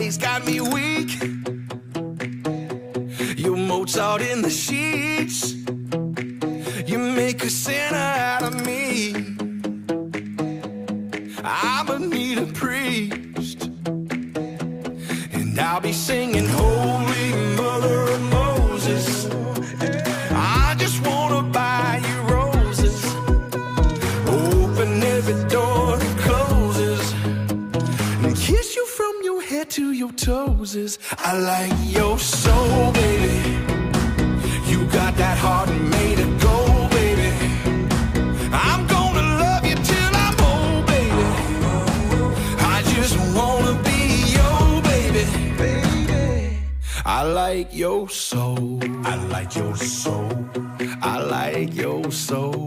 body's got me weak. You're Mozart in the sheets. You make a sinner out of me. I'ma need a priest, and I'll be singing Holy Mother of Moses. I just wanna buy you roses, open every door that closes, and kiss you from your head to your toes. I like your soul, baby. You got that heart made of gold, baby. I'm gonna love you till I'm old, baby. I just wanna be your baby, baby. I like your soul. I like your soul. I like your soul.